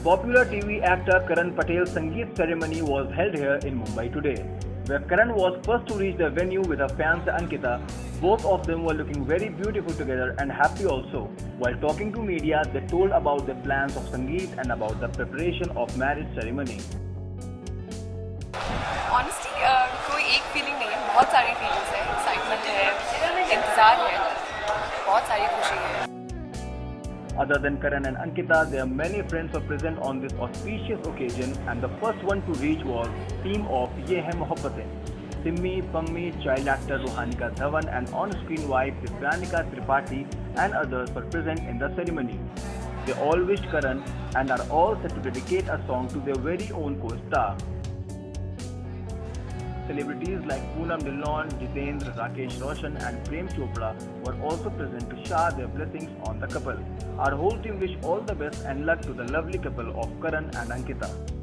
popular TV actor Karan Patel's Sangeet ceremony was held here in Mumbai today, where Karan was first to reach the venue with her fiancée Ankita. Both of them were looking very beautiful together and happy also. While talking to media, they told about the plans of Sangeet and about the preparation of marriage ceremony. Honestly, कोई एक feeling नहीं है, बहुत सारी feelings है, excitement है, इंतजार है, बहुत सारी खुशी है. Other than Karan and Ankita, there are many friends who are present on this auspicious occasion, and the first one to reach was team of Ye Hai Mohabbatein. Simmi, Pammi, child actor Ruhanika Dhawan and on-screen wife Divyanika Tripathi and others were present in the ceremony. They all wished Karan and are all set to dedicate a song to their very own co-star. Celebrities like Poonam Dillon, Jitendra, Rakesh Roshan and Prem Chopra were also present to shower their blessings on the couple. Our whole team wish all the best and luck to the lovely couple of Karan and Ankita.